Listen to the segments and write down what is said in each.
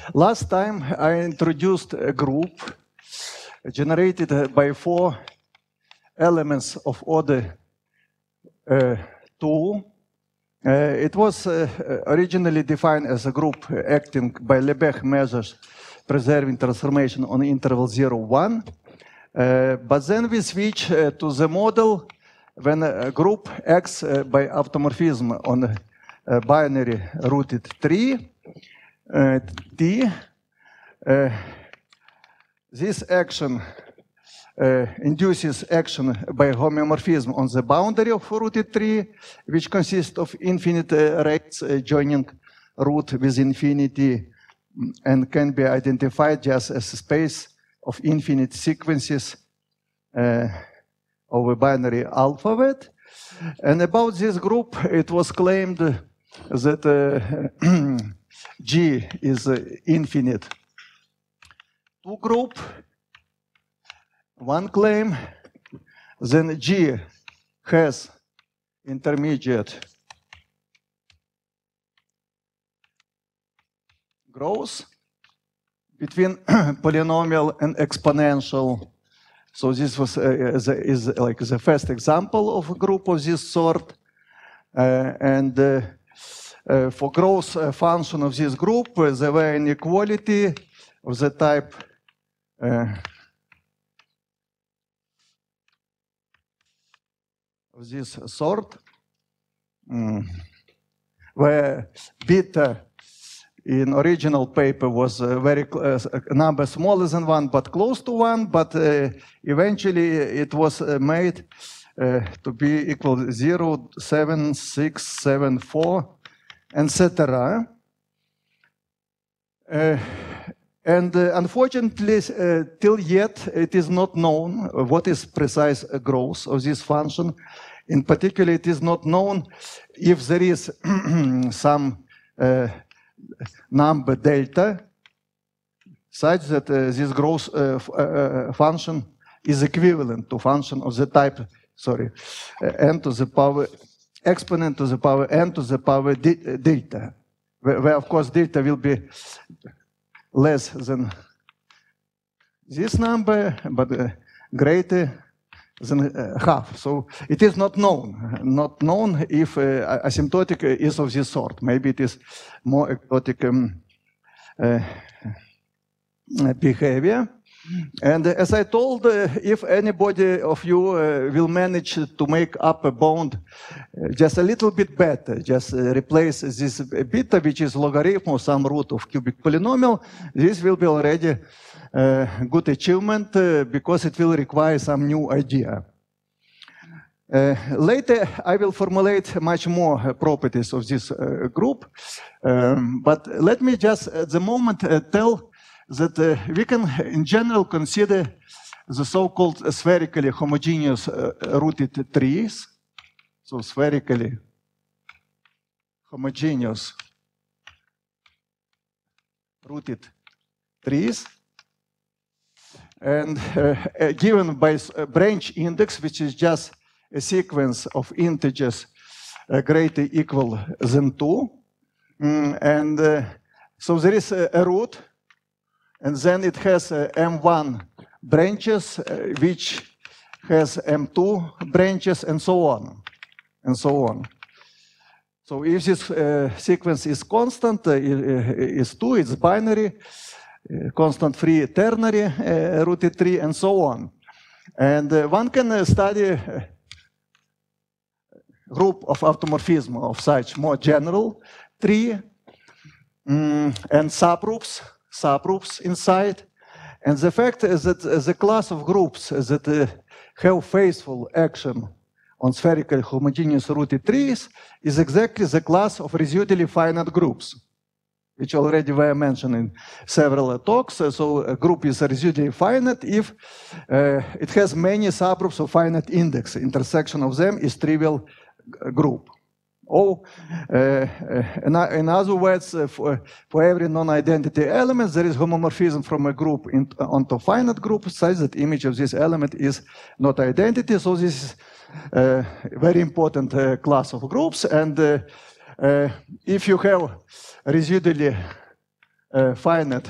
Last time I introduced a group generated by 4 elements of order 2. It was originally defined as a group acting by Lebesgue measures preserving transformation on interval 0, 1. But then we switch to the model when a group acts by automorphism on a binary rooted tree, T. This action induces action by homeomorphism on the boundary of rooted tree, which consists of infinite rates joining root with infinity and can be identified just as a space of infinite sequences of a binary alphabet. And about this group, it was claimed that G is infinite. 2 group, 1 claim, then G has intermediate growth between polynomial and exponential. So this was is like the first example of a group of this sort. For growth function of this group, there were inequality of the type of this sort, where beta in original paper was very a number smaller than 1, but close to 1. But eventually it was made to be equal to 0, 7, 6, 7, 4, etc. And unfortunately, till yet, it is not known what is precise growth of this function. In particular, it is not known if there is some number delta such that this growth function is equivalent to function of the type, n to the power, exponent to the power n to the power delta, where of course delta will be less than this number, but greater than half. So it is not known if asymptotic is of this sort. Maybe it is more exotic behavior. And as I told, if anybody of you will manage to make up a bond just a little bit better, just replace this beta, which is logarithm of some root of cubic polynomial, this will be already a good achievement because it will require some new idea. Later, I will formulate much more properties of this group, but let me just at the moment tell that we can, in general, consider the so-called spherically homogeneous rooted trees. So spherically homogeneous rooted trees, and given by branch index, which is just a sequence of integers greater equal than 2. So there is a root, and then it has M1 branches, which has M2 branches, and so on, and so on. So if this sequence is constant, is 2, it's binary, constant free ternary rooted tree, and so on. And one can study group of automorphism of such more general tree and subgroups inside. And the fact is that the class of groups that have faithful action on spherical homogeneous rooted trees is exactly the class of residually finite groups, which already were mentioned in several talks. So a group is residually finite if it has many subgroups of finite index. Intersection of them is trivial group. Or, in other words, for every non-identity element, there is homomorphism from a group onto finite group such that image of this element is not identity. So this is a very important class of groups. And if you have residually finite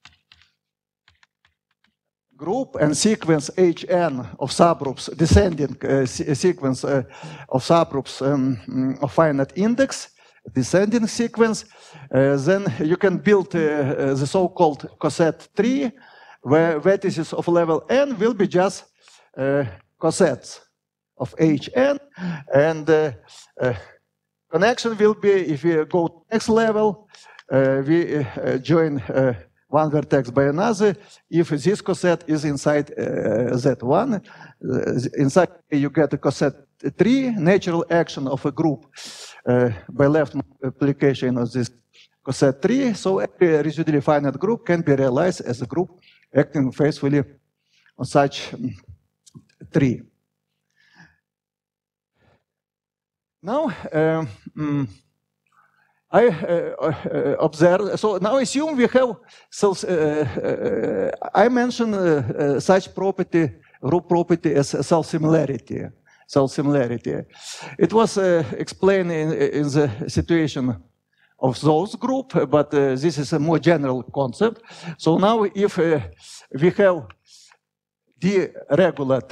group and sequence Hn of subgroups, descending sequence of subgroups of finite index, descending sequence, then you can build the so-called coset tree, where vertices of level n will be just cosets of Hn, and connection will be, if we go to next level, we join one vertex by another if this coset is inside Z1. Inside you get a coset tree, natural action of a group by left multiplication of this coset tree. So every residually finite group can be realized as a group acting faithfully on such tree. Now, I observe, so now assume we have, I mentioned such property, group property as self-similarity. It was explained in the situation of those group, but this is a more general concept. So now if we have the regular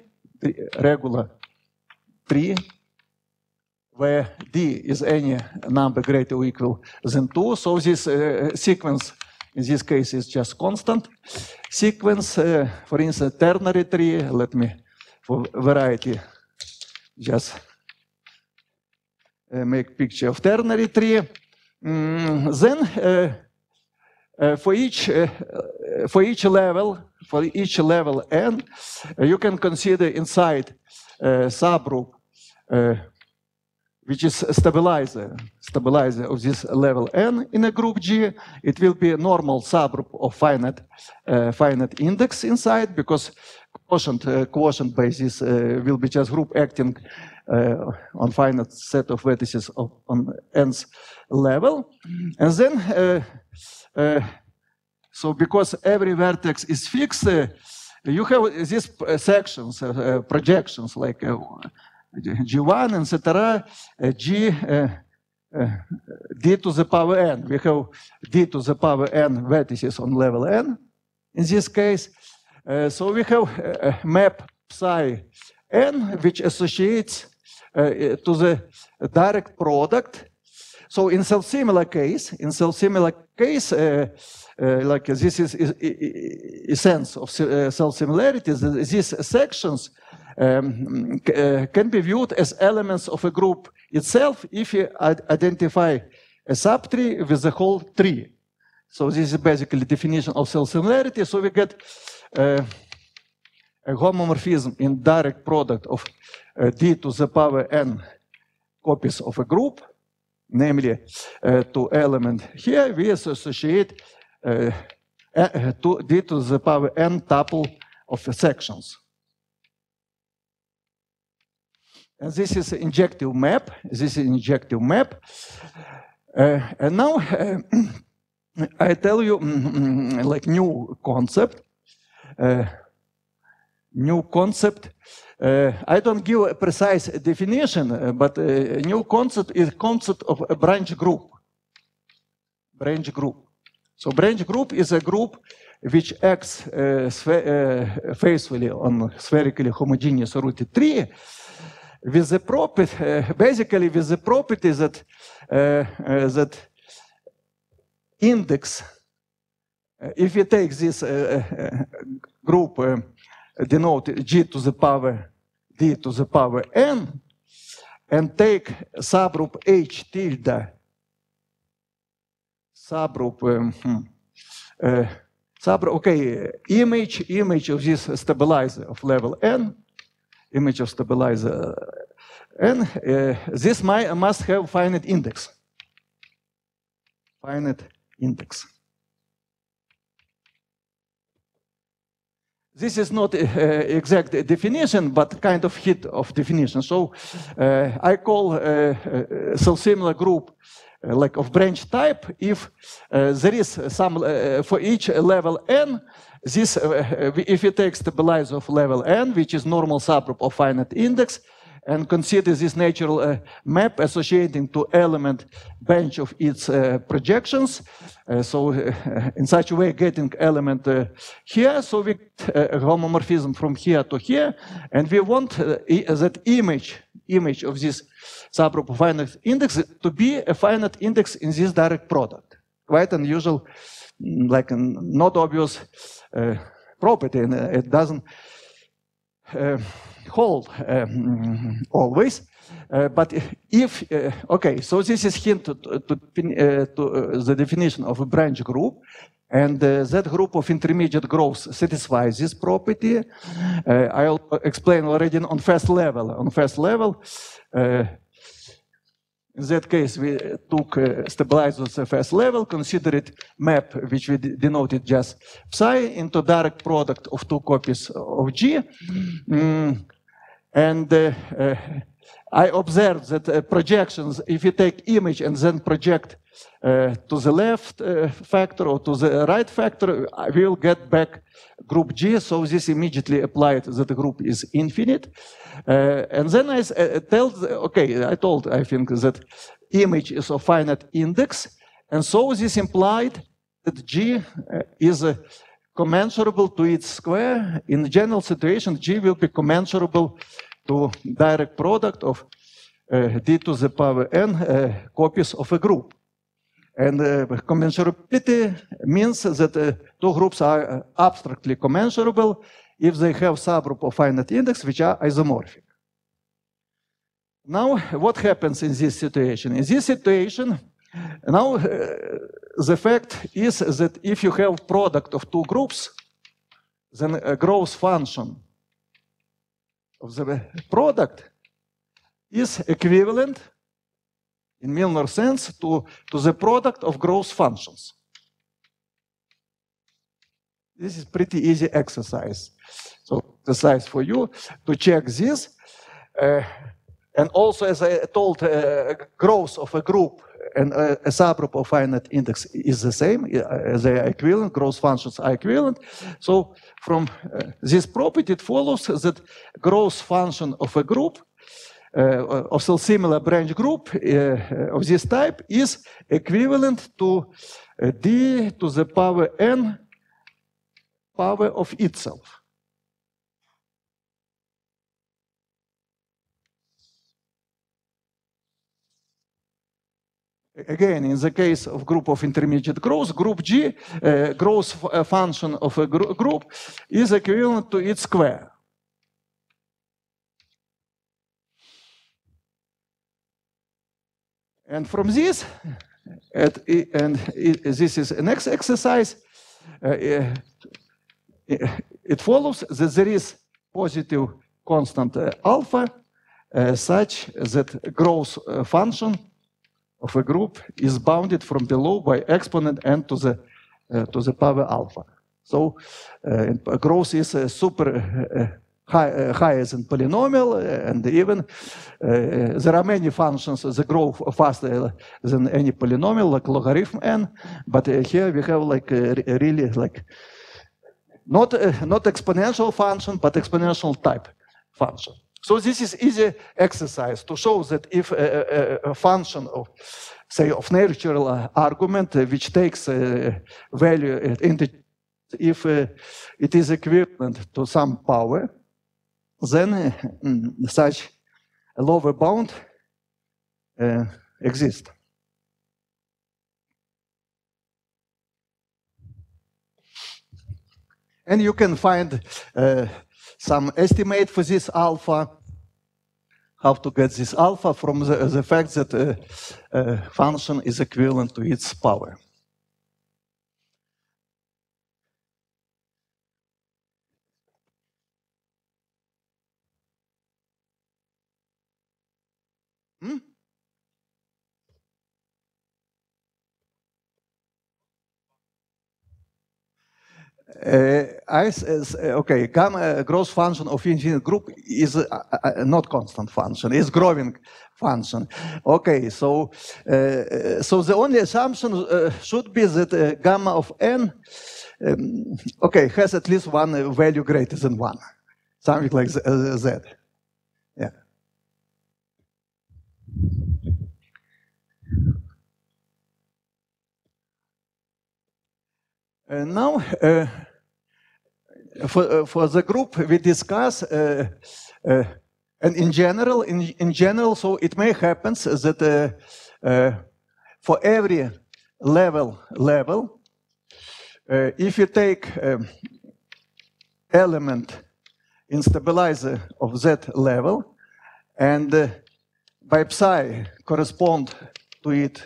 tree, where D is any number greater or equal than 2. So this sequence, in this case, is just constant. Sequence, for instance, ternary tree, let me, for variety, just make picture of ternary tree. Then for each level n, you can consider inside subgroup which is stabilizer of this level n in a group G. It will be a normal subgroup of finite index inside, because quotient by this will be just group acting on finite set of vertices on nth level. And then, so because every vertex is fixed, you have these sections, projections like G1, etc., G d to the power n. We have d to the power n vertices on level n in this case. So we have a map psi n, which associates to the direct product. So in self-similar case, like this is essence of self-similarity, these sections can be viewed as elements of a group itself if you identify a subtree with the whole tree. So this is basically definition of self-similarity. So we get a homomorphism in direct product of d to the power n copies of a group, namely to element here, we associate d to the power n tuple of sections. And this is an injective map. And now I tell you like new concept. I don't give a precise definition, but a new concept is concept of a branch group. So branch group is a group which acts faithfully on spherically homogeneous rooted tree, with the property, basically with the property that that index, if you take this group denoted G to the power D to the power n, and take subgroup H tilde, image of this stabilizer of level n, image of stabilizer n, this must have finite index. This is not exact definition, but kind of hit of definition. So I call self-similar group like of branch type if there is some for each level n. This if you take stabilizer of level n, which is normal subgroup of finite index, and consider this natural map associating to element bench of its projections. In such a way, getting element here, so we homomorphism from here to here, and we want that image of this subgroup of finite index to be a finite index in this direct product. Quite unusual, like not obvious property, and it doesn't hold always. But if, okay, so this is hint to the definition of a branch group, and that group of intermediate growths satisfies this property. I'll explain already on first level. On first level, in that case, we took stabilizers at first level, considered map, which we denoted just psi, into direct product of two copies of G. I observed that projections, if you take image and then project to the left factor or to the right factor, we will get back group G. So this immediately applied that the group is infinite. And then I told, I think, that image is of finite index. And so this implied that G is commensurable to its square. In the general situation, G will be commensurable to direct product of d to the power n copies of a group. And commensurability means that two groups are abstractly commensurable if they have subgroup of finite index which are isomorphic. Now, what happens in this situation? In this situation, now the fact is that if you have product of two groups, then a growth function of the product is equivalent in Milnor sense to the product of growth functions. This is pretty easy exercise. So exercise for you to check this. And also, as I told, growth of a group and a subgroup of finite index is the same. They are equivalent, growth functions are equivalent. So from this property, it follows that growth function of a group of a similar branch group of this type is equivalent to d to the power n power of itself. Again, in the case of group of intermediate growth, group G, growth function of a group is equivalent to its square. And from this, this is the next exercise, it follows that there is positive constant alpha such that growth function of a group is bounded from below by exponent n to the power alpha. So growth is super higher than polynomial, and even there are many functions that grow faster than any polynomial, like logarithm n. But here we have like really like not exponential function, but exponential type function. So this is easy exercise to show that if a function of, say, of natural argument which takes value integer, if it is equivalent to some power, then such a lower bound exists. And you can find some estimate for this alpha, how to get this alpha from the fact that a function is equivalent to its power. Okay, gamma growth function of infinite group is not constant function, it's growing function. Okay, so the only assumption should be that gamma of n, okay, has at least one value greater than 1, something like that. Yeah. Now, for the group, we discuss, and in general, so it may happen that for every level, if you take element in stabilizer of that level, and by psi correspond to it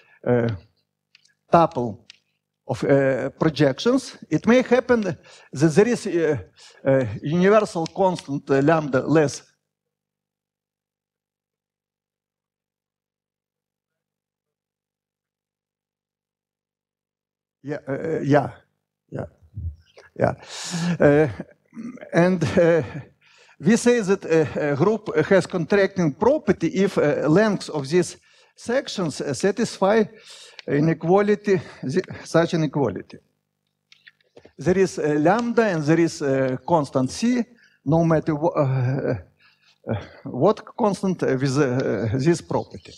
tuple of projections, it may happen that there is a universal constant lambda less. And we say that a group has contracting property if lengths of these sections satisfy inequality, such inequality. There is lambda and there is constant c, no matter what constant with this property.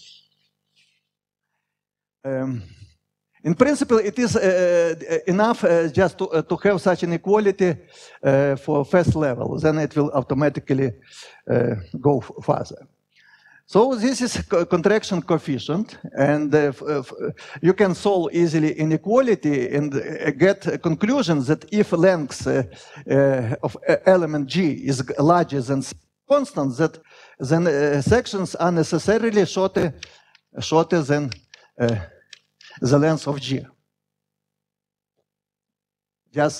In principle, it is enough just to have such an equality for first level. Then it will automatically go further. So this is contraction coefficient, and you can solve easily inequality and get a conclusion that if length of element G is larger than constant, that then sections are necessarily shorter than the length of G. Just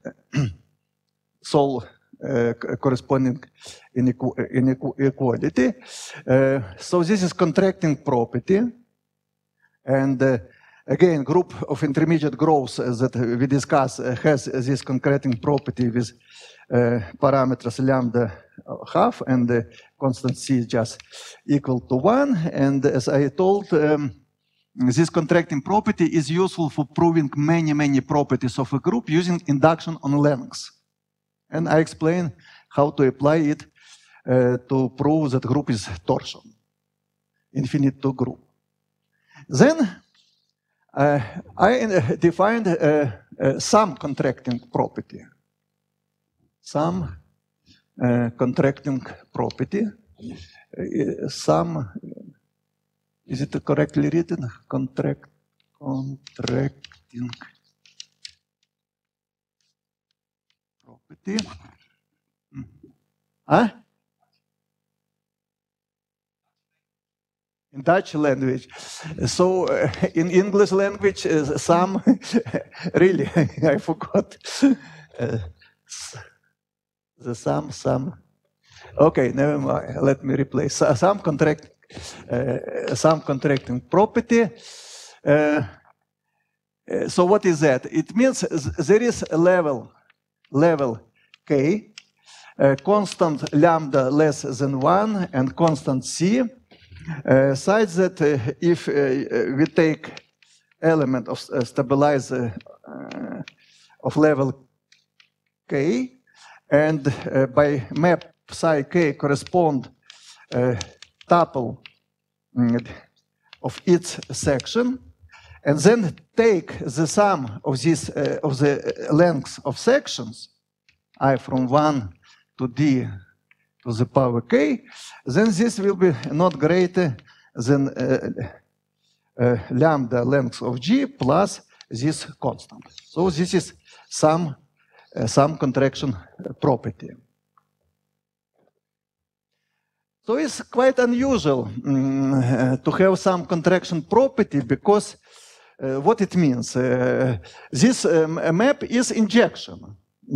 solve corresponding inequality. So this is contracting property. And again, group of intermediate growths that we discussed has this contracting property with parameters lambda half and the constant c just equal to 1. And as I told, this contracting property is useful for proving many properties of a group using induction on lengths. And I explain how to apply it to prove that group is torsion, infinite to group. Then I defined some contracting property. Some contracting property. Some, is it correctly written? Contracting. Property. Huh? In Dutch language. So in English language, some, really, I forgot. The some. Okay, never mind. Let me replace. Some contracting property. So what is that? It means there is a level k, constant lambda less than 1 and constant c, such that if we take element of stabilizer of level k, and by map psi k correspond tuple of its section, and then take the sum of this of the lengths of sections, I from 1 to d to the power k, then this will be not greater than lambda length of g plus this constant. So this is some contraction property. So it's quite unusual to have some contraction property because what it means, this map is injection.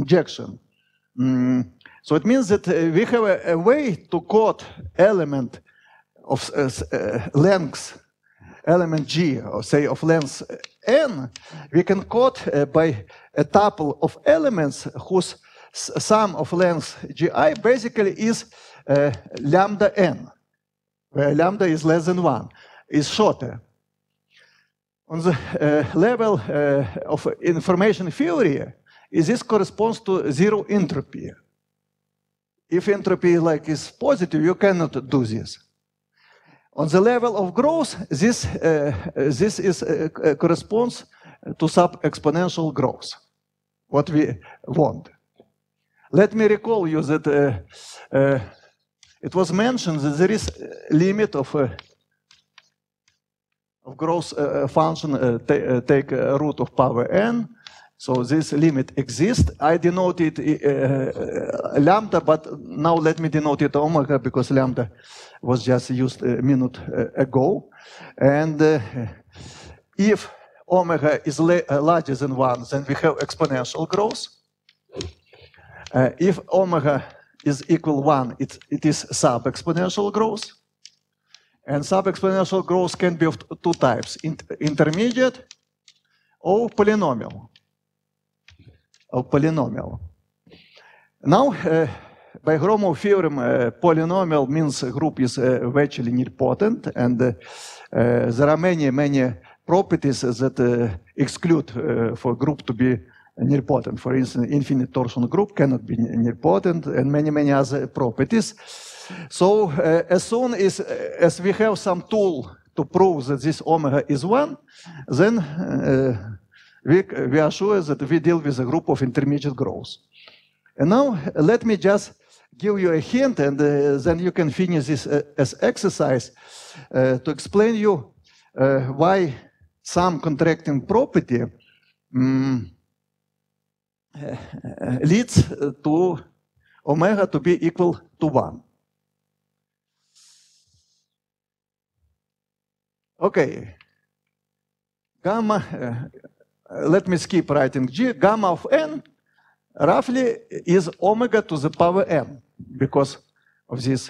So it means that we have a way to code element of length, element G, or say of length n. We can code by a tuple of elements whose sum of length Gi basically is lambda n, where lambda is less than 1, is shorter. On the level of information theory, this corresponds to zero entropy. If entropy is positive, you cannot do this. On the level of growth, this corresponds to sub-exponential growth, what we want. Let me recall you that it was mentioned that there is a limit of growth function take root of power n. So this limit exists. I denoted lambda, but now let me denote it omega because lambda was just used a minute ago. And if omega is larger than 1, then we have exponential growth. If omega is equal 1, it is sub-exponential growth. And sub-exponential growth can be of two types, intermediate or polynomial. Now, by Gromov theorem, polynomial means a group is virtually nilpotent, and there are many properties that exclude for a group to be nilpotent. For instance, infinite torsion group cannot be nilpotent, and many other properties. So as soon as we have some tool to prove that this omega is 1, then we are sure that we deal with a group of intermediate growth. And now let me just give you a hint, and then you can finish this as exercise to explain you why some contracting property leads to omega to be equal to 1. Okay, gamma, let me skip writing G, gamma of n roughly is omega to the power n because of this.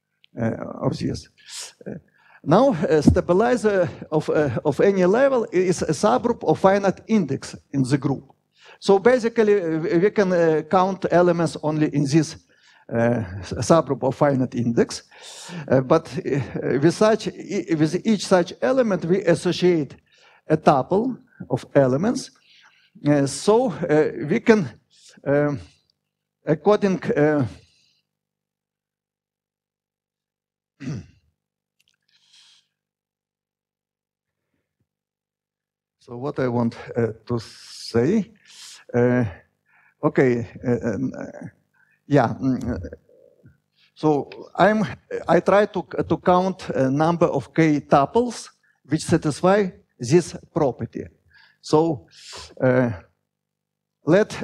Now, a stabilizer of any level is a subgroup of finite index in the group. So basically, we can count elements only in this subgroup of finite index. But with each such element, we associate a tuple of elements. So we can, according so what I want to say, okay, yeah. So I try to count a number of k tuples which satisfy this property. So let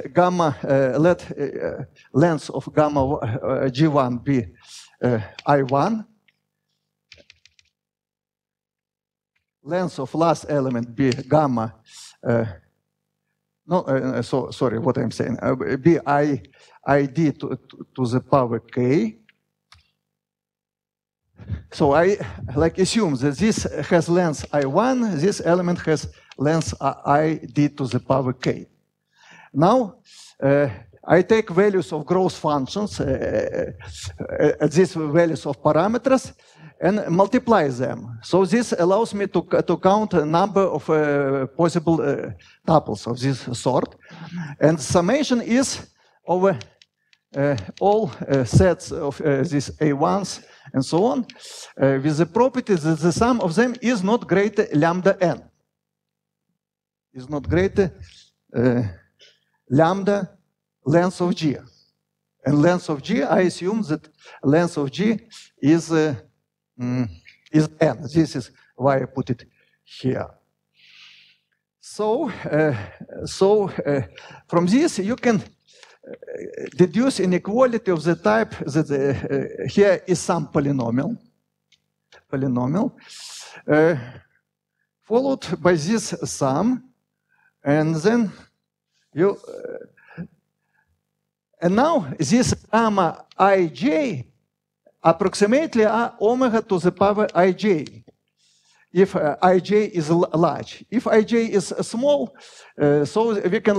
length of gamma G1 be I1. Length of last element be gamma. Sorry, what I'm saying. Be ID to the power k. So I assume that this has length I1, this element has length ID to the power k. Now, I take values of growth functions, these values of parameters, and multiply them. So this allows me to count a number of possible tuples of this sort. And summation is over all sets of these A1s and so on, with the property that the sum of them is not greater lambda n. Is not greater lambda length of G. And length of G, I assume that length of G is n. This is why I put it here. So, from this you can deduce inequality of the type that here is some polynomial, followed by this sum, and then you and now this gamma ij approximately are omega to the power ij, if ij is large. If ij is small, so we can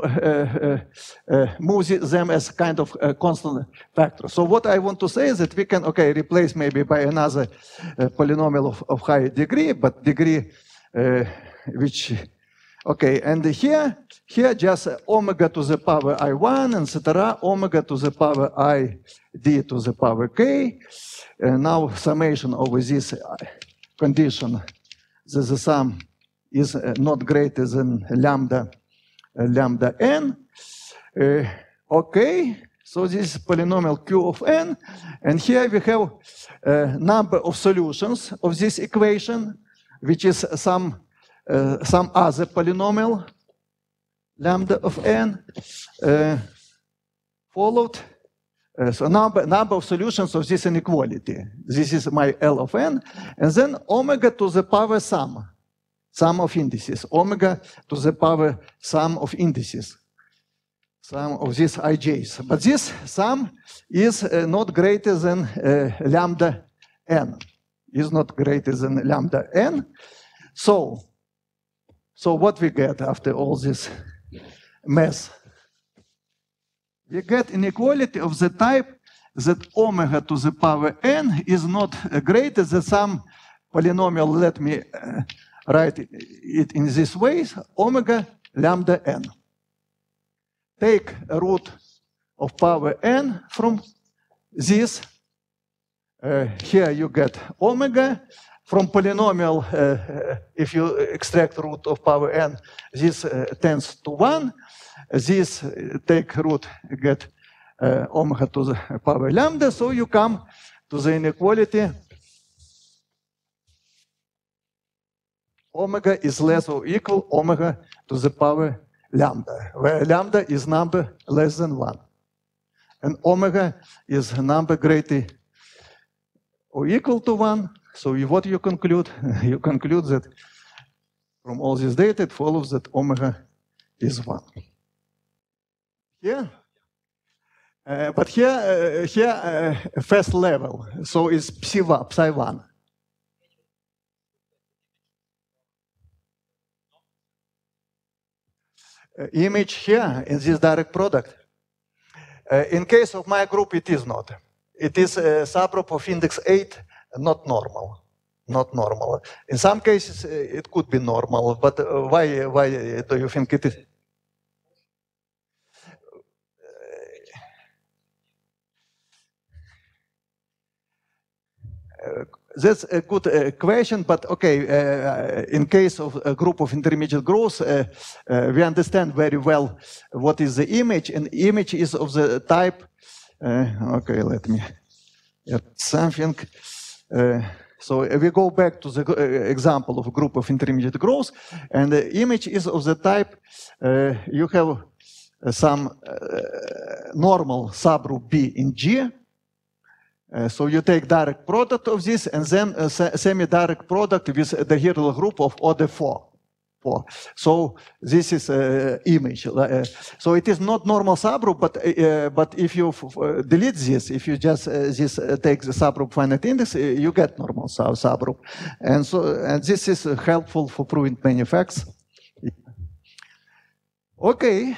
move them as kind of constant factor. So what I want to say is that we can, replace maybe by another polynomial of higher degree, but degree which, and here just omega to the power I1, etc., omega to the power ID to the power k. Now summation over this condition that the sum is not greater than lambda n. Okay, so this is polynomial Q of n, and here we have a number of solutions of this equation, which is some other polynomial lambda of n followed. So number of solutions of this inequality. This is my L of n, and then omega to the power sum of indices, omega to the power sum of indices, sum of these ij's. But this sum is not greater than lambda n, is not greater than lambda n. So what we get after all this mess? We get inequality of the type that omega to the power n is not greater than some polynomial. Let me write it in this way: omega lambda n. Take a root of power n from this. Here you get omega. From polynomial, if you extract root of power n, this tends to 1. This take root, get omega to the power lambda, so you come to the inequality omega is less or equal omega to the power lambda, where lambda is number less than 1. And omega is a number greater or equal to 1. So what you conclude? You conclude that from all this data, it follows that omega is 1. Yeah, but here first level, so it's psi1. Image here in this direct product. In case of my group, it is not. It is a subgroup of index 8, not normal. Not normal. In some cases, it could be normal, but why do you think it is? That's a good question, but okay, in case of a group of intermediate growths, we understand very well what is the image, and the image is of the type, okay, let me add something. So we go back to the example of a group of intermediate growths, and the image is of the type, you have some normal subgroup B in G. So you take direct product of this, and then a semi-direct product with the hierarchical group of order 4. So this is image. So it is not normal subgroup, but if you delete this, if you just take the subgroup finite index, you get normal subgroup, and this is helpful for proving many facts. Okay.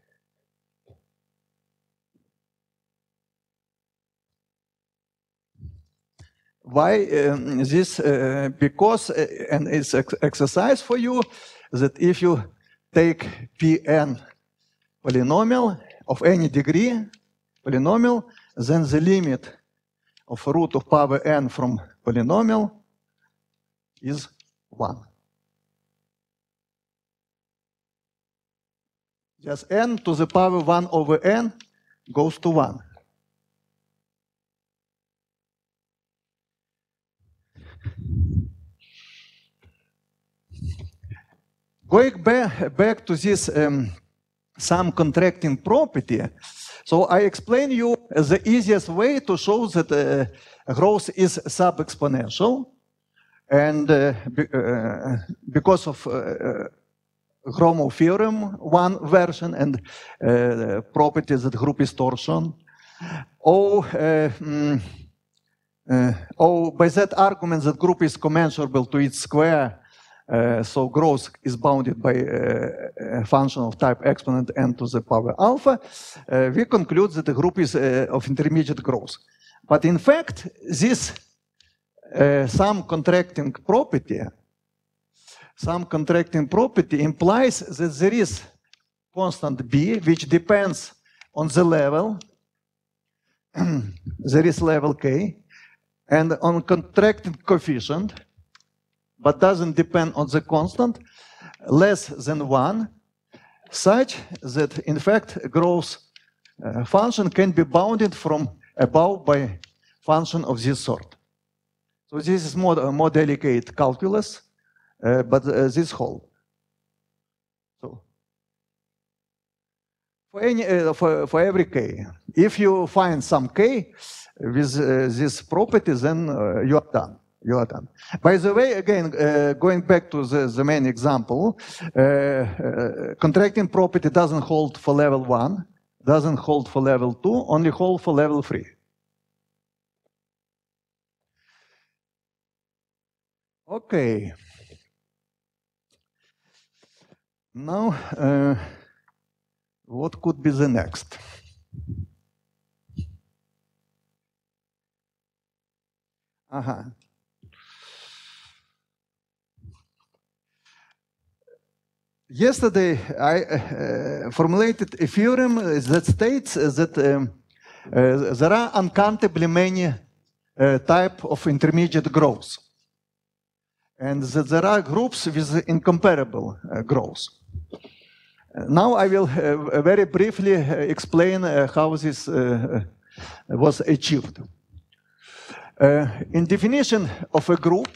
Why this? Because, and it's exercise for you, that if you take Pn polynomial of any degree, polynomial, then the limit of root of power n from polynomial is 1. Just n to the power 1 over n goes to 1. Going back to this sum contracting property, so I explain you the easiest way to show that growth is sub-exponential, and because of Gromov theorem, one version, and properties that group is torsion. By that argument that group is commensurable to its square, so growth is bounded by a function of type exponent n to the power alpha, we conclude that the group is of intermediate growth. But in fact, this sum contracting property implies that there is constant b, which depends on the level. There is level k, and on contracting coefficient. but doesn't depend on the constant, less than 1, such that, in fact, a growth function can be bounded from above by function of this sort. So this is more delicate calculus, but this holds. So for every k, if you find some k with this property, then you are done. You are done. By the way, again, going back to the main example, contracting property doesn't hold for level 1, doesn't hold for level 2, only hold for level 3. Okay. Now, what could be the next? Yesterday, I formulated a theorem that states that there are uncountably many types of intermediate growths, and that there are groups with incomparable growth. Now I will very briefly explain how this was achieved. In definition of a group,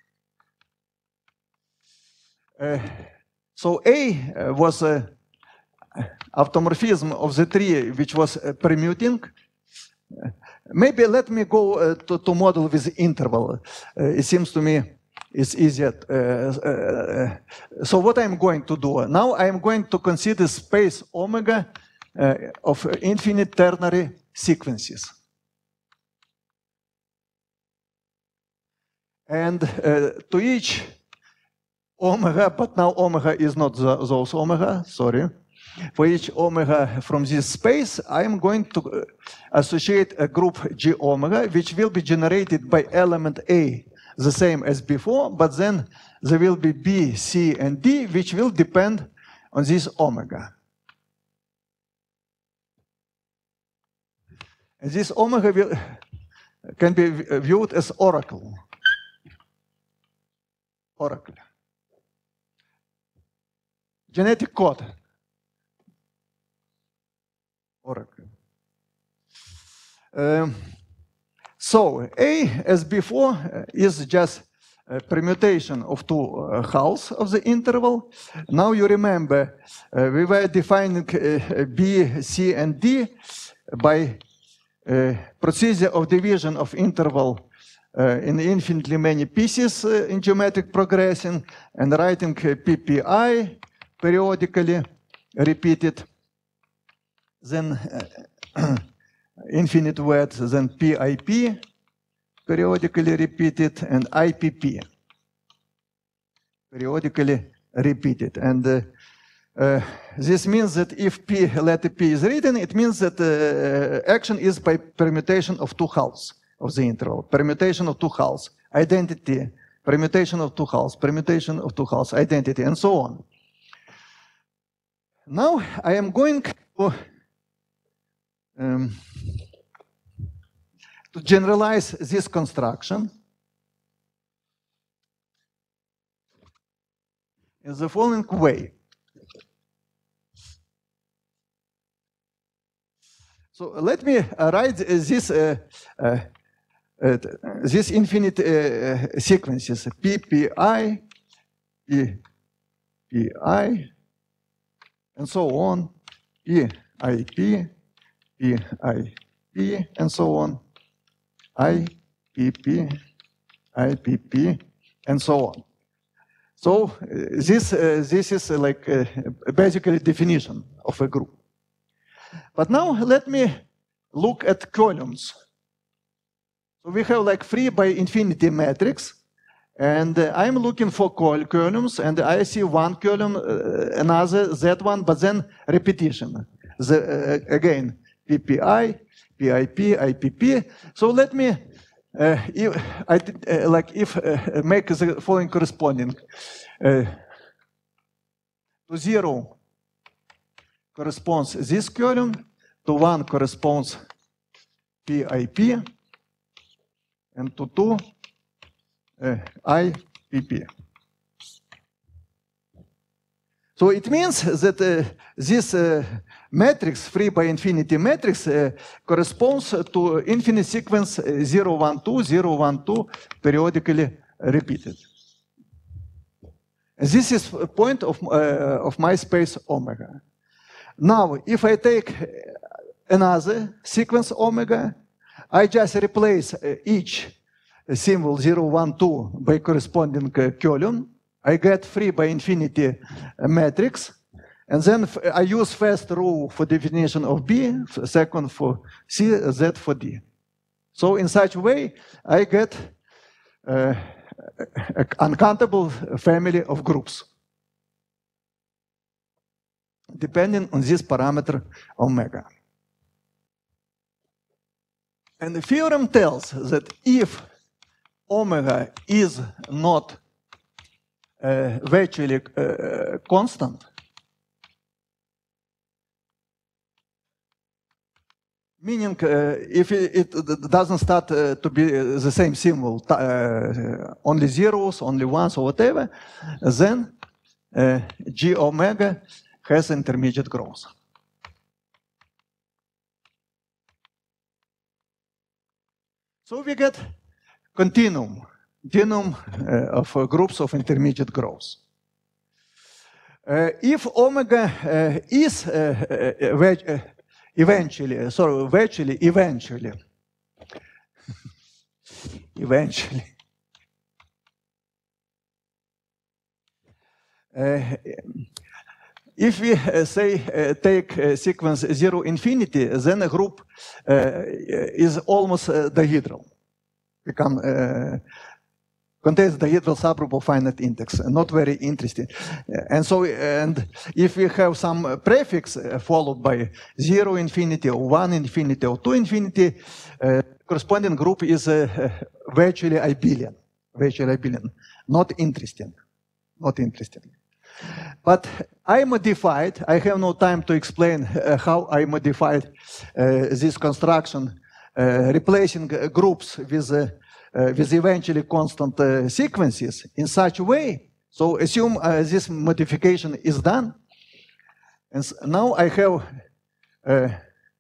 so A was an automorphism of the tree which was permuting. Maybe let me go to model with interval. It seems to me it's easier. So what I'm going to do now, I'm going to consider space omega of infinite ternary sequences. And to each omega, but now omega is not those omega, sorry. For each omega from this space, I am going to associate a group G omega, which will be generated by element A, the same as before, but then there will be B, C, and D, which will depend on this omega. And this omega can be viewed as oracle. Oracle. Genetic code. Oracle. So A, as before, is just a permutation of two halves of the interval. Now you remember we were defining B, C, and D by procedure of division of interval in infinitely many pieces in geometric progression, and writing PPI periodically repeated, then infinite width, then PIP periodically repeated, and IPP periodically repeated. And this means that if P, letter P is written, it means that action is by permutation of two halves of the interval. Permutation of two halves, identity, permutation of two halves, permutation of two halves, identity, and so on. Now I am going to generalize this construction in the following way. So let me write this infinite sequences: PPI, PPI, and so on, PIP, PIP, and so on, IPP, IPP, and so on. So this is like basically definition of a group. But now let me look at columns. So we have like 3 by infinity matrix, and I'm looking for columns, and I see one column, another, that one, but then repetition. Again, PPI, PIP, IPP. So let me make the following corresponding. To 0 corresponds this column, to 1 corresponds PIP, and to 2 IPP. PP. So it means that this matrix, free by infinity matrix, corresponds to infinite sequence 0, 1, 2, 0, 1, 2, periodically repeated. This is a point of my space omega. Now, if I take another sequence omega, I just replace each symbol 0, 1, 2 by corresponding column. I get free by infinity matrix. And then I use first rule for definition of B, second for C, Z for D. So in such a way, I get an uncountable family of groups, depending on this parameter omega. And the theorem tells that if omega is not virtually constant, meaning if it doesn't start to be the same symbol, only zeros, only ones, or whatever, then G omega has intermediate growth. So we get continuum of groups of intermediate growth. If omega is eventually, if we say take sequence 0 infinity, then a group is almost dihedral. Contains dihedral subgroup of finite index, not very interesting. And if we have some prefix followed by 0 infinity or 1 infinity or 2 infinity, corresponding group is virtually abelian. Not interesting. But I modified, I have no time to explain how I modified this construction, replacing groups with eventually constant sequences in such a way. So assume this modification is done. And now I have a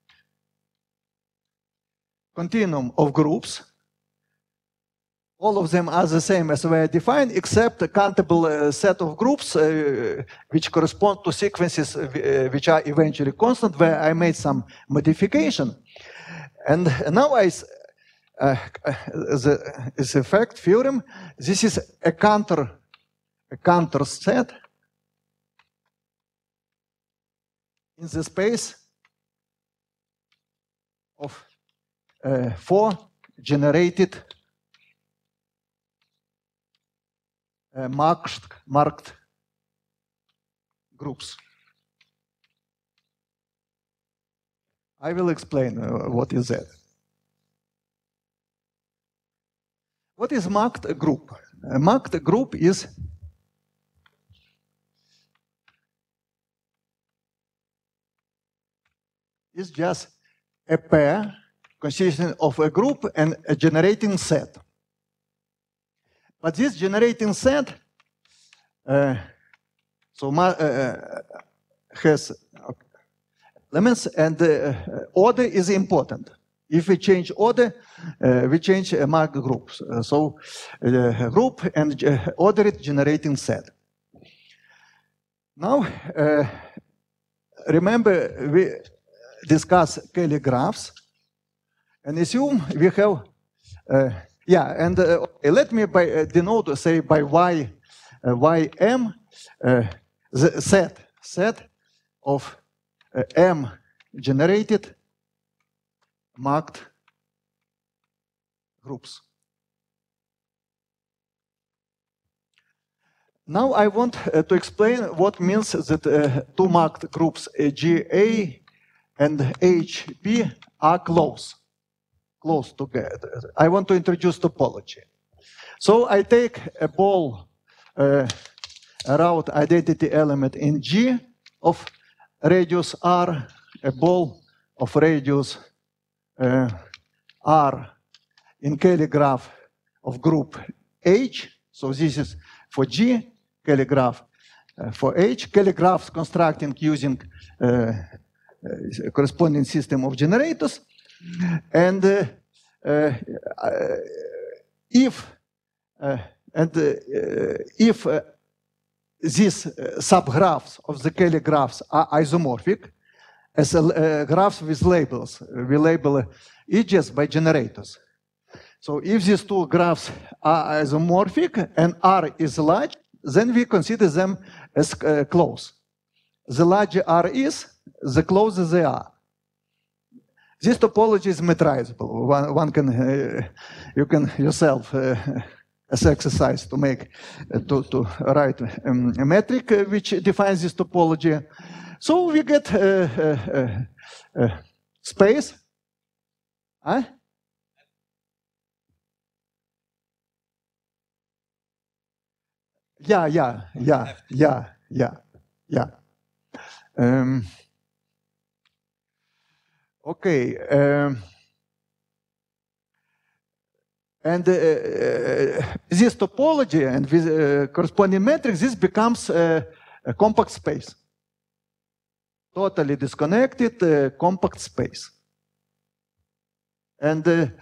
continuum of groups. All of them are the same as were defined, except a countable set of groups which correspond to sequences which are eventually constant, where I made some modification. And now as a fact theorem, this is a counter set in the space of 4 generated marked groups. I will explain what is that. What is marked group? A marked group is just a pair consisting of a group and a generating set. But this generating set has elements, and order is important. If we change order, we change marked groups. So group and ordered generating set. Now, remember we discuss Cayley graphs, and assume we have let me denote, say, by ym the set of m generated marked groups. Now I want to explain what means that two marked groups GA and HB are close together. I want to introduce topology. So I take a ball route identity element in G of radius R, a ball of radius R in Cayley graph of group H, So this is for G, Kelly graph for H, Kelly graphs constructing using corresponding system of generators. And if these subgraphs of the Kelly graphs are isomorphic, as graphs with labels, we label edges by generators. So if these two graphs are isomorphic and R is large, then we consider them as close. The larger R is, the closer they are. This topology is metrizable. One can, you can yourself as exercise to make, to write a metric which defines this topology. So we get space. Huh? Yeah. Okay. And this topology and with corresponding metrics, this becomes a compact space. Totally disconnected compact space. And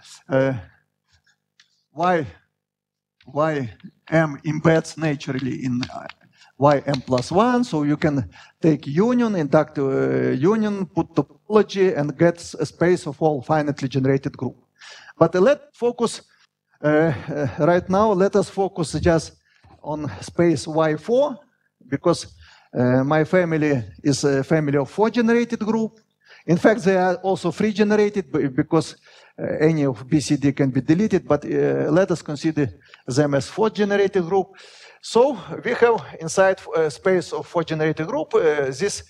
why M embeds naturally in Ym plus 1, so you can take union, inductive union, put topology, and get a space of all finitely generated group. But let's focus, right now, let us focus just on space Y4, because my family is a family of 4 generated group. In fact, they are also 3 generated because any of BCD can be deleted, but let us consider them as 4 generated group. So we have inside a space of 4 generated group this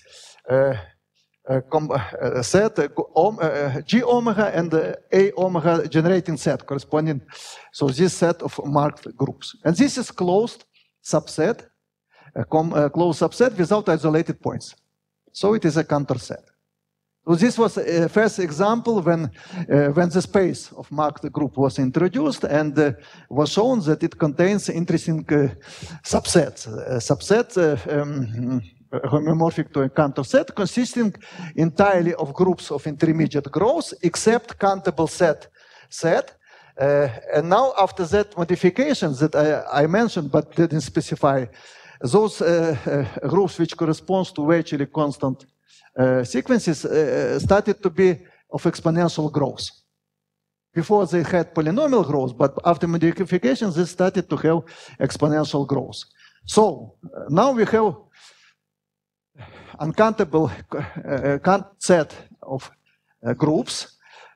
set G omega and A omega generating set corresponding. So this set of marked groups. And this is closed subset, a closed subset without isolated points. So it is a Cantor set. So this was a first example when the space of marked group was introduced and was shown that it contains interesting subsets. Subset homomorphic to a Cantor set consisting entirely of groups of intermediate growth except countable set. And now after that modifications that I mentioned but didn't specify, those groups which corresponds to virtually constant sequences started to be of exponential growth. Before they had polynomial growth, but after modifications they started to have exponential growth. So now we have uncountable set of groups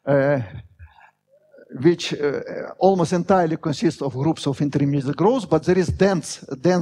which almost entirely consist of groups of intermediate growth, but there is dense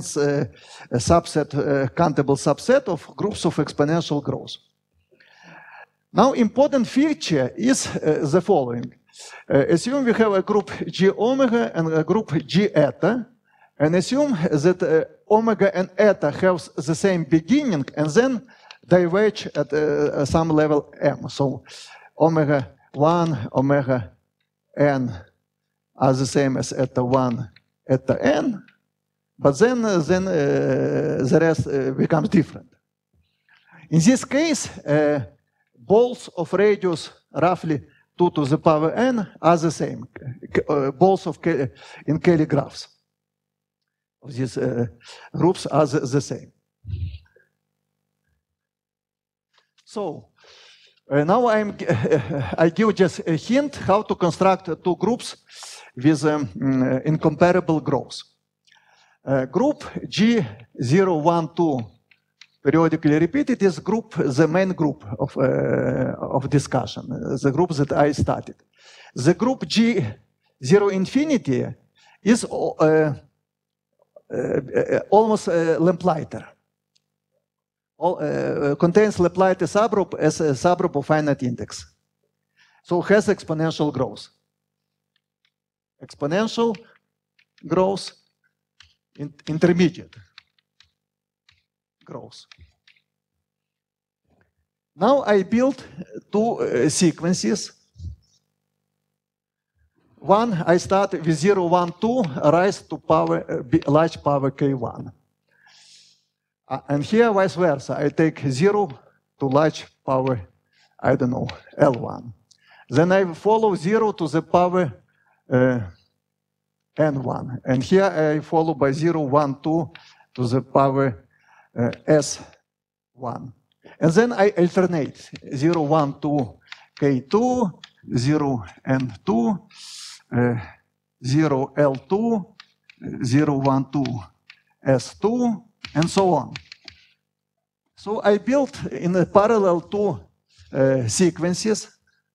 subset, countable subset of groups of exponential growth. Now, important feature is the following. Assume we have a group G omega and a group G eta, and assume that omega and eta have the same beginning and then diverge at some level m. So omega 1, omega n are the same as eta 1, eta n, but then the rest becomes different. In this case, balls of radius roughly 2 to the power n are the same. Balls of in Kelly graphs of these groups are the same. So now I give just a hint how to construct two groups with incomparable growth. Group G012 periodically repeated is group, the main group of discussion, the group that I started. The group G0 infinity is almost Lamplighter. Contains Lamplighter subgroup as a subgroup of finite index. So has exponential growth. Exponential growth, intermediate growth. Now I built two sequences 1, I start with 0, 1, 2, rise to power, large power K1. And here, vice versa, I take 0 to large power, I don't know, L1. Then I follow 0 to the power N1. And here I follow by 0, 1, 2 to the power S1. And then I alternate 0, 1, 2, K2, 0, N2, 0, L2, 0, 1, 2, S2, and so on. So I built in a parallel two sequences.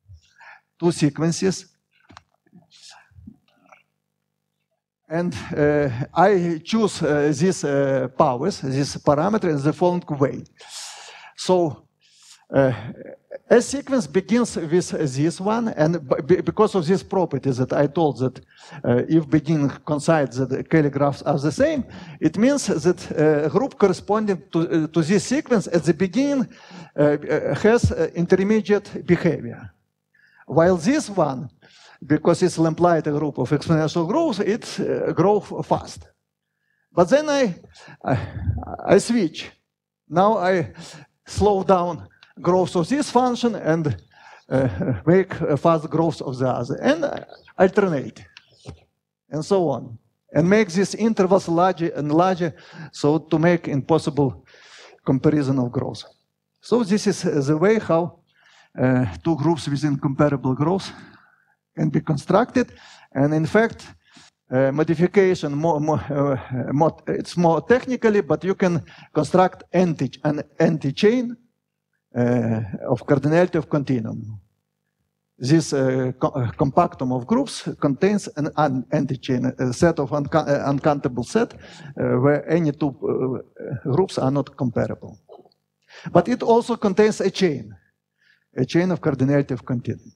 And I choose these powers, these parameters, in the following way. So a sequence begins with this one, and because of these properties that I told that if beginning coincides that the Cayley graphs are the same, it means that a group corresponding to this sequence at the beginning has intermediate behavior. While this one, because it's lamplighter group of exponential growth, it grows fast. But then I switch. Now I slow down growth of this function and make a fast growth of the other, and alternate, and so on, and make these intervals larger and larger, so to make impossible comparison of growth. So this is the way how two groups within comparable growth can be constructed, and in fact, modification it's more technically, but you can construct an anti-chain of cardinality of continuum. This compactum of groups contains an anti-chain, a set of uncountable set where any two groups are not comparable. But it also contains a chain of cardinality of continuum.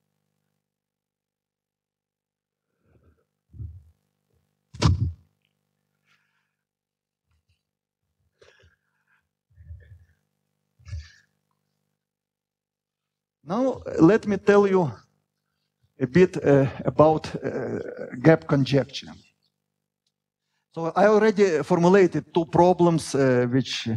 Now, let me tell you a bit about gap conjecture. So I already formulated two problems which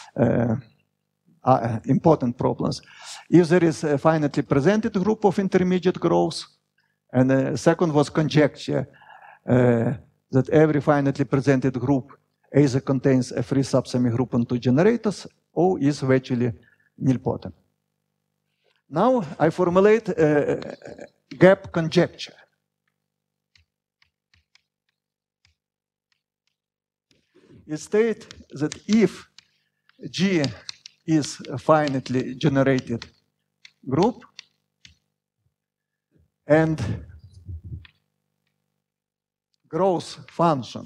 are important problems. If there is a finitely presented group of intermediate growths, and the second was conjecture that every finitely presented group either contains a free subsemigroup on two generators or is virtually nilpotent. Now I formulate a gap conjecture. It states that if G is a finitely generated group and growth function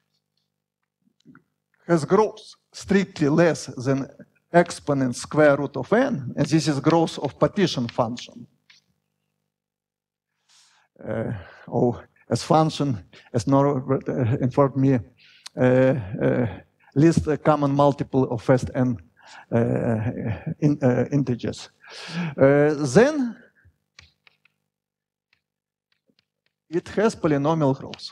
has growth strictly less than exponent square root of n, and this is growth of partition function. Or as function, as Norbert informed me, least common multiple of first n integers. Then it has polynomial growth.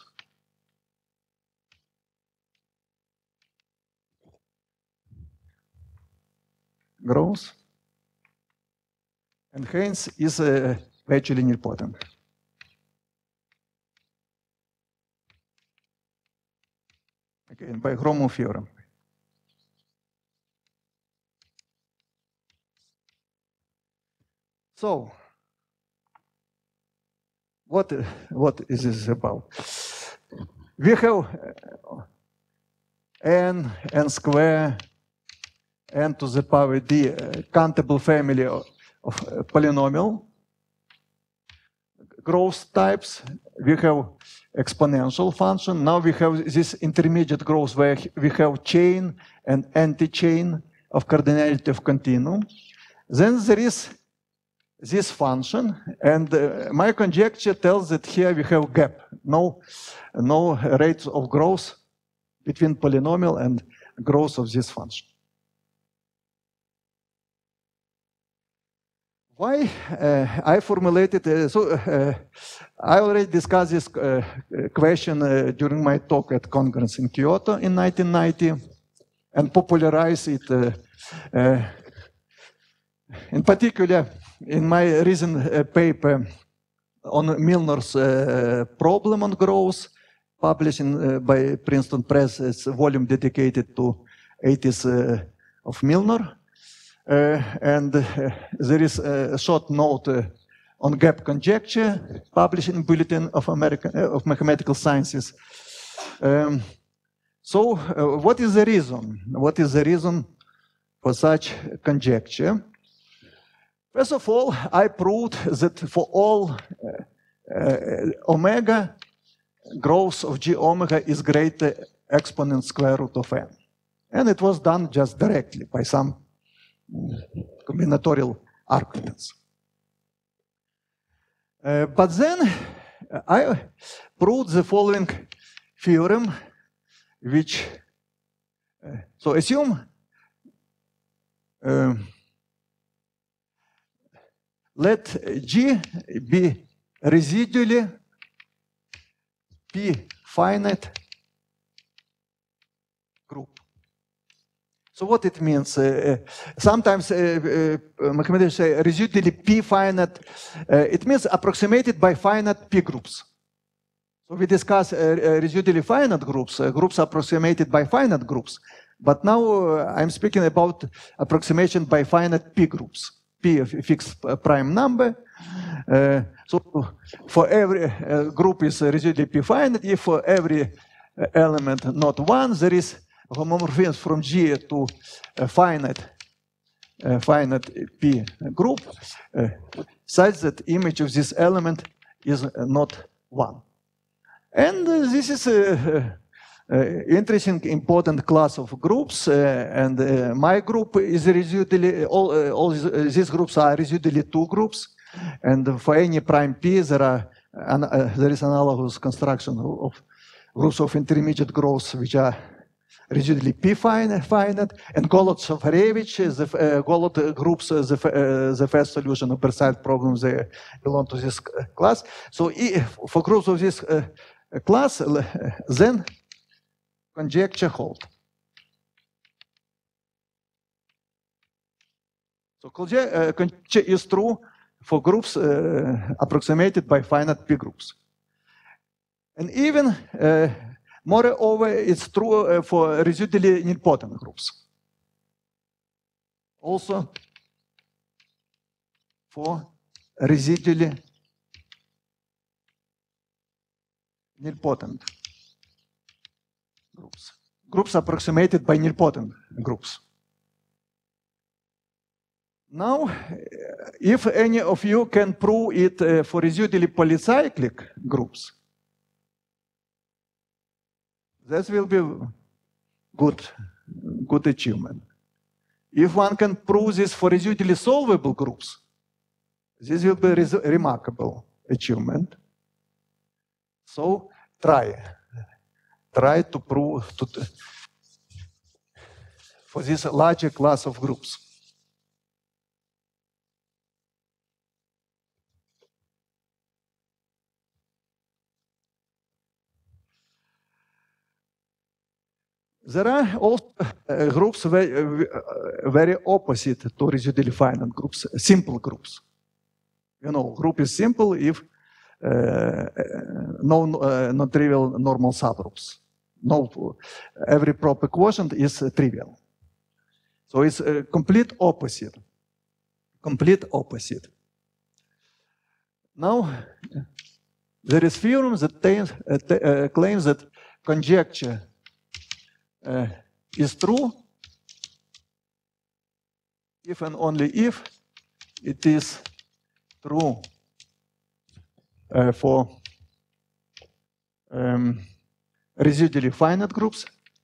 Growth, and hence is virtually nilpotent. Again, by Gromov theorem. So, what is this about? We have n square, n to the power d, countable family of polynomial growth types. We have exponential function. Now we have this intermediate growth where we have chain and anti-chain of cardinality of continuum. Then there is this function, and my conjecture tells that here we have gap, no rates of growth between polynomial and growth of this function. Why I formulated, I already discussed this question during my talk at Congress in Kyoto in 1990 and popularized it in particular in my recent paper on Milnor's problem on growth, published by Princeton Press. It's a volume dedicated to 80s of Milnor. And there is a short note on gap conjecture published in Bulletin of Mathematical Sciences. So what is the reason? What is the reason for such conjecture? First of all, I proved that for all omega, growth of G omega is greater exponent square root of n. And it was done just directly by some combinatorial arguments. But then I proved the following theorem, which, so assume let G be residually P finite group. So what it means? Sometimes mathematicians say residually P finite. It means approximated by finite P groups. So we discuss residually finite groups, groups approximated by finite groups. But now I'm speaking about approximation by finite P groups. P a fixed prime number. So for every group is residually P finite. If for every element not one, there is homomorphism from G to a finite P group, such that image of this element is not one. And this is an interesting, important class of groups. And my group is residually, all these groups are residually two groups. And for any prime P, there is analogous construction of groups of intermediate growths, which are residually P finite, and Golod-Shafarevich, the Golod groups, the first solution of precise problems, they belong to this class. So for groups of this class, then conjecture hold. So conjecture is true for groups approximated by finite P groups. And even moreover, it's true for residually nilpotent groups. Also for residually nilpotent groups. Groups approximated by nilpotent groups. Now, if any of you can prove it for residually polycyclic groups, that will be good achievement. If one can prove this for residually solvable groups, this will be a remarkable achievement. So try to prove for this larger class of groups. There are also groups very opposite to residually finite groups, simple groups. You know, group is simple if no non-trivial normal subgroups. No, every proper quotient is trivial. So it's a complete opposite. Complete opposite. Now, there is theorem that claims that conjecture is true if and only if it is true for residually finite groups.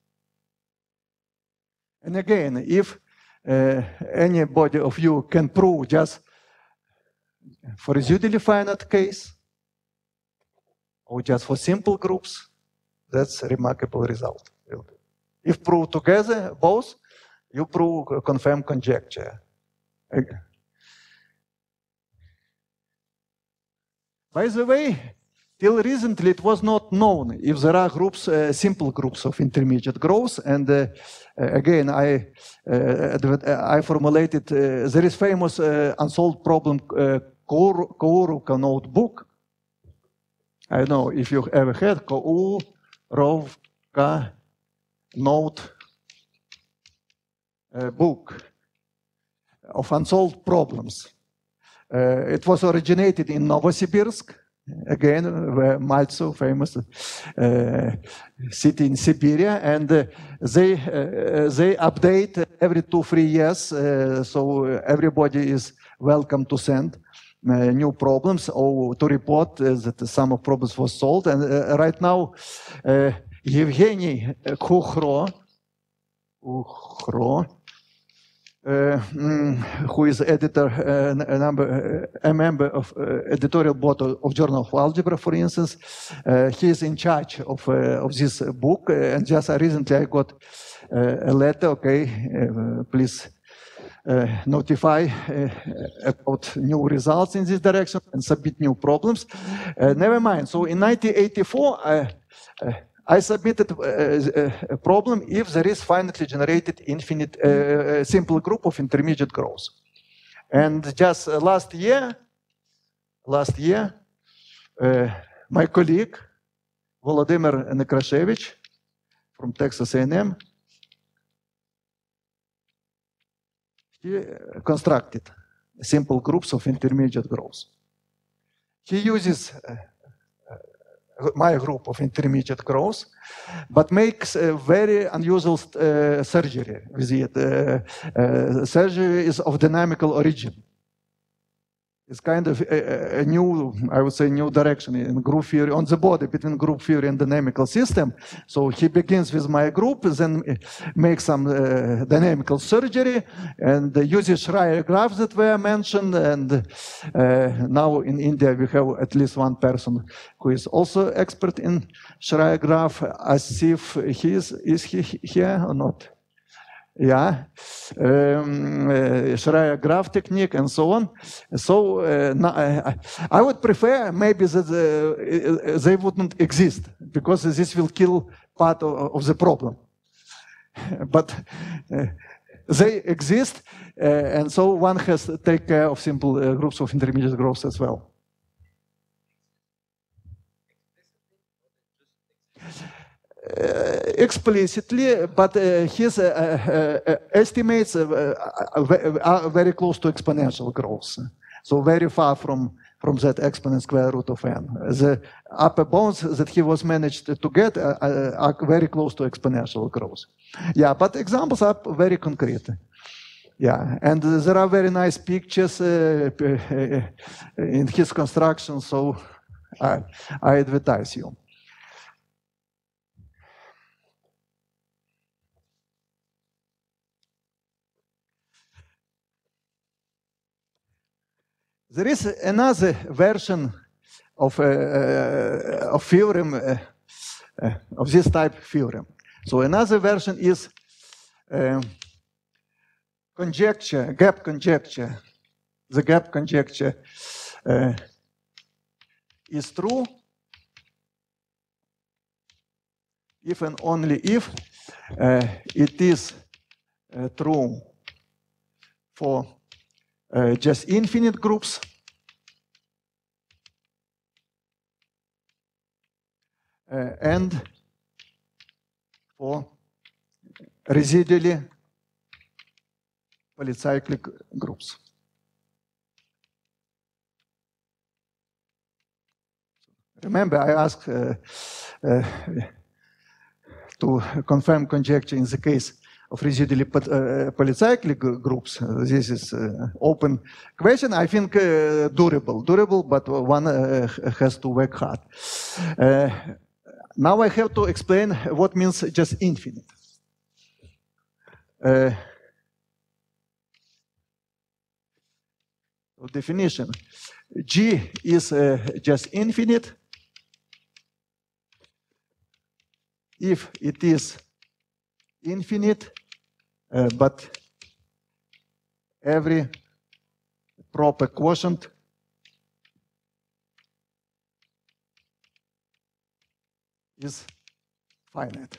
And again, if anybody of you can prove just for residually finite case or just for simple groups, that's a remarkable result. If proved together, both, you prove confirm conjecture. By the way, till recently it was not known if there are groups, simple groups of intermediate growth. And again, I formulated, there is famous unsolved problem Kourovka notebook. I don't know if you ever heard Kourovka notebook book of unsolved problems. It was originated in Novosibirsk, again, where Maltsev, famous city in Siberia, and they update every 2-3 years, so everybody is welcome to send new problems or to report that some of problems was solved. And right now, Evgeny Kukhro, who is editor, a member of editorial board of Journal of Algebra, for instance. He is in charge of this book, and just recently I got a letter, okay, please notify about new results in this direction and submit new problems. Never mind, so in 1984, I submitted a problem if there is finitely generated infinite simple group of intermediate growth. And just last year, my colleague, Volodymyr Nekrashevich from Texas A&M, he constructed simple groups of intermediate growth. He uses my group of intermediate growth, but makes a very unusual surgery with it. Surgery is of dynamical origin. It's kind of a new, I would say, new direction in group theory, on the border between group theory and dynamical system. So he begins with my group, then makes some dynamical surgery, and uses Schreier graphs that were mentioned. And now in India we have at least one person who is also expert in Schreier graph. Asif, is he here or not? Yeah, Schreier graph technique and so on. So I would prefer maybe that they wouldn't exist, because this will kill part of the problem. But they exist, and so one has to take care of simple groups of intermediate growth as well. Explicitly, but his estimates are very close to exponential growth. So very far from that exponent square root of n. The upper bounds that he was managed to get are very close to exponential growth. Yeah, but examples are very concrete. Yeah, and there are very nice pictures in his construction, so I advertise you. There is another version of theorem, of this type theorem. So another version is conjecture, gap conjecture. The gap conjecture is true if and only if it is true for just infinite groups and for residually polycyclic groups. Remember, I asked to confirm conjecture in the case of residually polycyclic groups. This is open question. I think durable, but one has to work hard. Now I have to explain what means just infinite. Definition: G is just infinite if it is infinite, but every proper quotient is finite.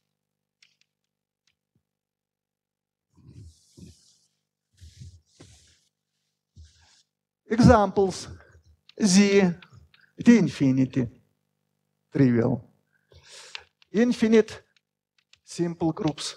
Examples: Z, T infinity, trivial. Infinite simple groups.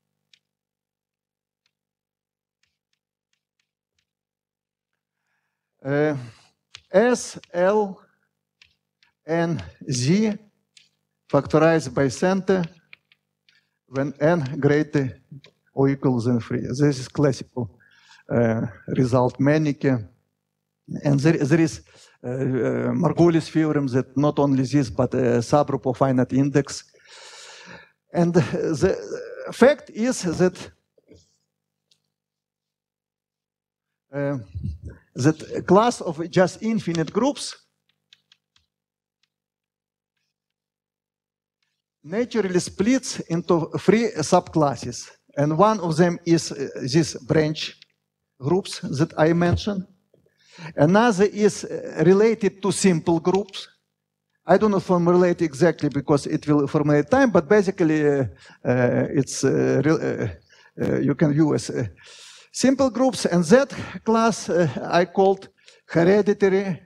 S, L, N, Z factorized by center when n greater or equals than 3. This is classical result Menneke. And there is Margulis theorem that not only this, but a subgroup of finite index. And the fact is that that class of just infinite groups naturally splits into 3 subclasses. And one of them is these branch groups that I mentioned. Another is related to simple groups. I do not formulate exactly because it will formulate time, but basically it's you can use simple groups, and that class I called hereditary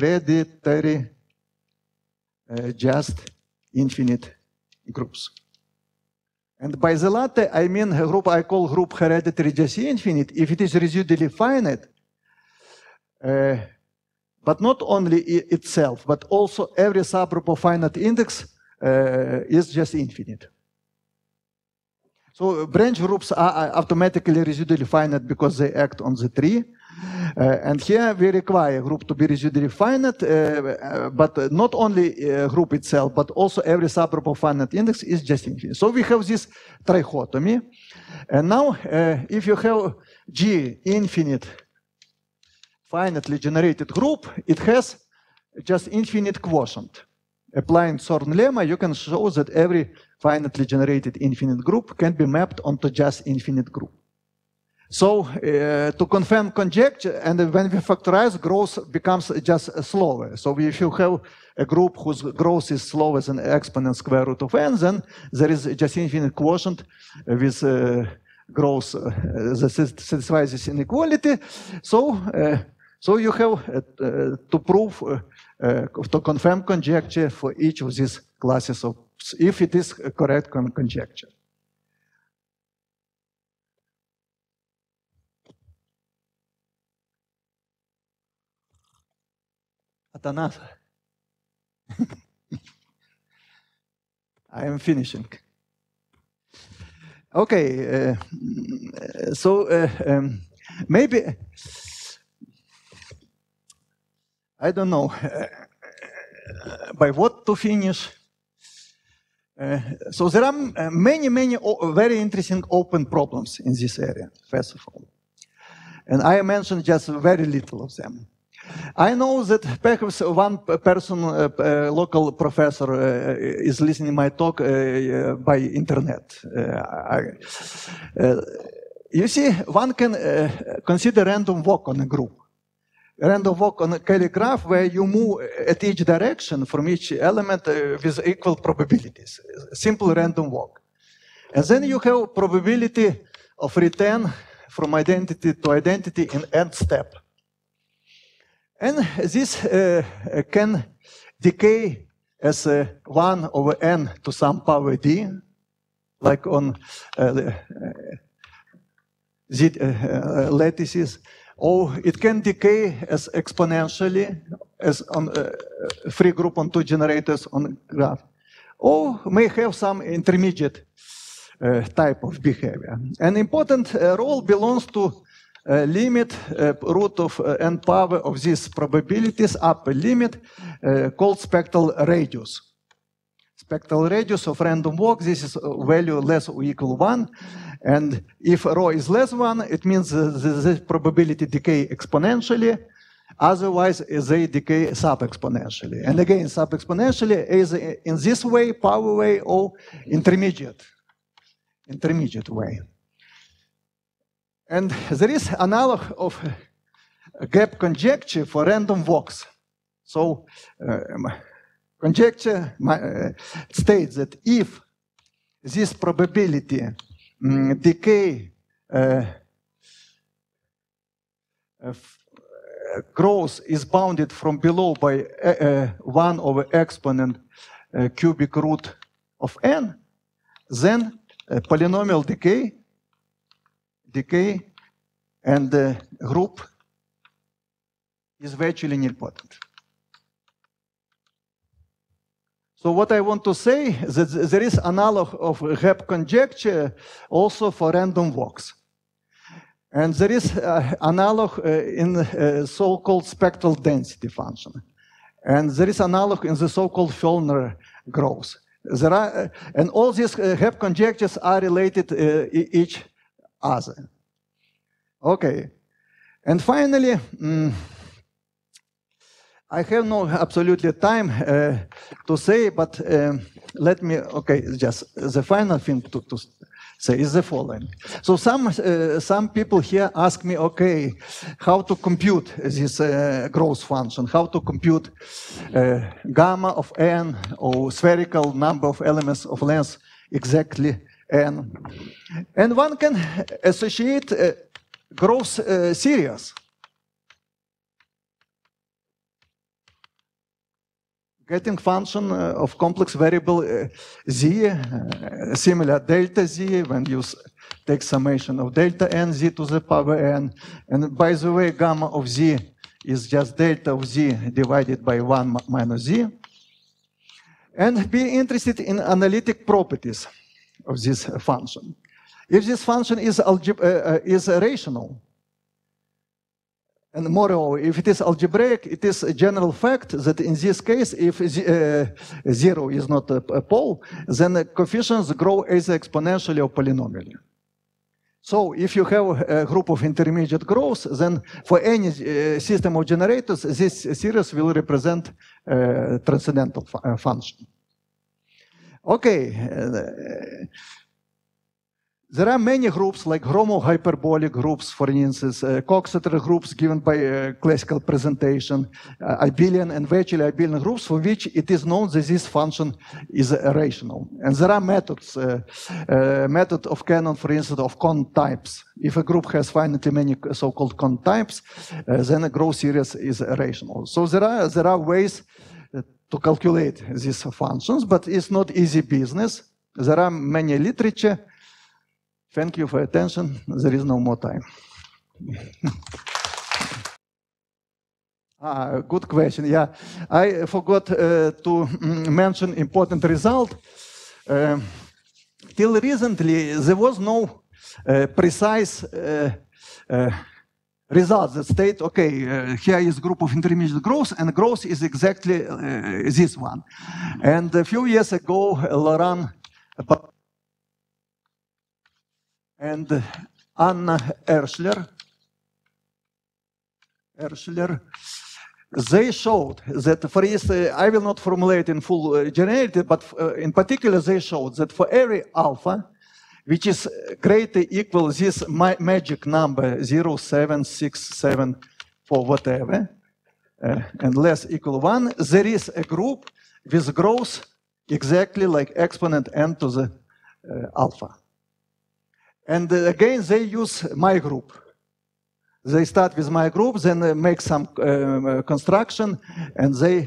just infinite groups. And by the latter, I mean a group I call group hereditary just infinite if it is residually finite, but not only itself, but also every subgroup of finite index is just infinite. So branch groups are automatically residually finite because they act on the tree. And here we require a group to be residually finite, but not only a group itself, but also every subgroup of finite index is just infinite. So we have this trichotomy. And now, if you have G infinite finitely generated group, it has just infinite quotient. Applying Zorn lemma, you can show that every finitely generated infinite group can be mapped onto just infinite group. So to confirm conjecture, and when we factorize, growth becomes just slower. So if you have a group whose growth is slower than exponent square root of n, then there is just infinite quotient with growth that satisfies this inequality. So you have to prove, to confirm conjecture for each of these classes of, if it is a correct conjecture. Atanas. I am finishing. Okay, maybe, I don't know by what to finish. So there are many very interesting open problems in this area, first of all. And I mentioned just very little of them. I know that perhaps one person, local professor, is listening my talk by internet. You see, one can consider random walk on a group. Random walk on a Cayley graph where you move at each direction from each element with equal probabilities. Simple random walk. And then you have probability of return from identity to identity in nth step. And this can decay as 1 over n to some power d, like on z lattices. Or it can decay as exponentially, as on a free group on 2 generators on graph. Or may have some intermediate type of behavior. An important role belongs to limit root of n power of these probabilities, upper limit, called spectral radius. Spectral radius of random walk, this is value less or equal 1. And if rho is less 1, it means the probability decay exponentially. Otherwise, they decay sub-exponentially. And again, sub-exponentially is in this way, power way, or intermediate way. And there is analog of gap conjecture for random walks. So conjecture states that if this probability decay growth is bounded from below by 1 over exponent cubic root of n, then polynomial decay and the group is virtually nilpotent. So what I want to say is that there is analog of Hebb conjecture also for random walks. And there is analog in so-called spectral density function. And there is analog in the so-called Fellner growth. There are, and all these Hebb conjectures are related each other. Okay. And finally, I have no absolutely time to say, but let me, just the final thing to say is the following. So some people here ask me, how to compute this growth function, how to compute gamma of n or spherical number of elements of length exactly n. And one can associate growth series. Getting function of complex variable z, similar delta z, when you take summation of delta n z to the power n. And by the way, gamma of z is just delta of z divided by 1 minus z. And be interested in analytic properties of this function. If this function is rational, and moreover, if it is algebraic, it is a general fact that in this case, if 0 is not a pole, then the coefficients grow either exponentially or polynomially. So if you have a group of intermediate growths, then for any system of generators, this series will represent a transcendental function. Okay. There are many groups, like homohyperbolic groups, for instance, Coxeter groups given by classical presentation, abelian and virtually abelian groups, for which it is known that this function is rational. And there are methods, method of Cannon, for instance, of Kohn types. If a group has finitely many so-called Kohn types, then a growth series is rational. So there are ways to calculate these functions, but it's not easy business. There are many literature. Thank you for your attention. There is no more time. Good question. Yeah, I forgot to mention important result. Till recently, there was no precise result that state, here is group of intermediate growth, and growth is exactly this one. And a few years ago, Laurent and Anna Erschler, they showed that, for instance, I will not formulate in full generality, but in particular, they showed that for every alpha, which is greater equal this magic number 0, 7, 6, 7, 4, whatever, and less equal 1, there is a group with growth exactly like exponent n to the alpha. And again, they use my group. They start with my group, then make some construction, and they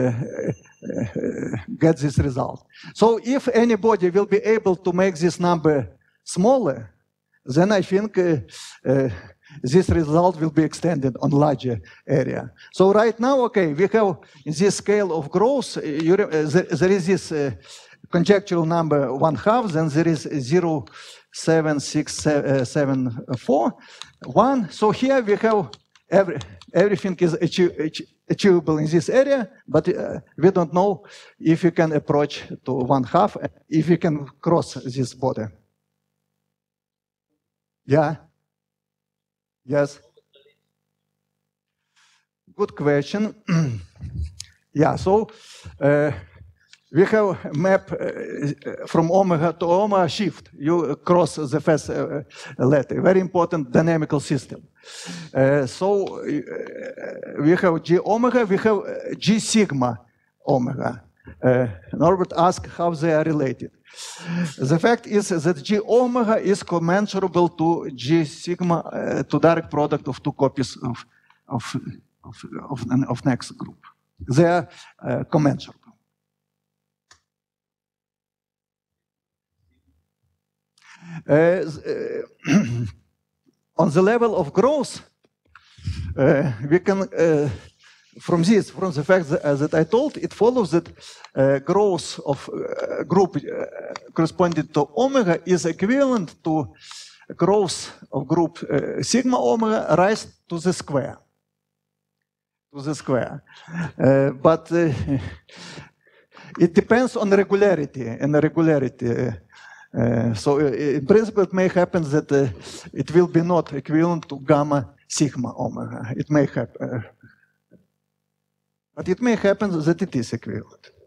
get this result. So if anybody will be able to make this number smaller, then I think this result will be extended on larger area. So right now, we have in this scale of growth, there is this conjectural number 1/2, then there is 0, 7, 6, 7, 4, 1. So here we have everything is achievable in this area, but we don't know if you can approach to 1/2, if you can cross this border. Yeah? Yes? Good question. Yeah, so we have map from omega to omega shift. You cross the first letter. Very important dynamical system. So we have G omega, we have G sigma omega. Norbert asked how they are related. The fact is that G omega is commensurable to G sigma, to direct product of two copies of next group. They are commensurable. On the level of growth, we can, from the fact that I told, it follows that growth of group corresponding to omega is equivalent to growth of group sigma omega raised to the square. But it depends on regularity and regularity. So in principle, it may happen that it will be not equivalent to gamma sigma omega. It may happen, but it may happen that it is equivalent.